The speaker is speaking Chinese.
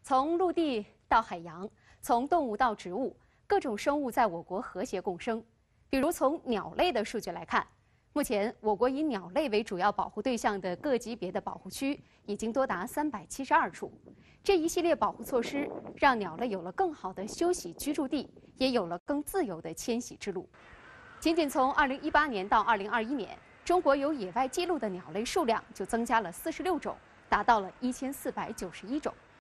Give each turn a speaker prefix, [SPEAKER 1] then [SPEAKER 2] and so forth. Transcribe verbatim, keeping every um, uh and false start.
[SPEAKER 1] 从陆地到海洋，从动物到植物，各种生物在我国和谐共生。比如从鸟类的数据来看，目前我国以鸟类为主要保护对象的各级别的保护区已经多达三百七十二处。这一系列保护措施，让鸟类有了更好的休息居住地，也有了更自由的迁徙之路。仅仅从二零一八年到二零二一年，中国有野外记录的鸟类数量就增加了四十六种，达到了一千四百九十一种。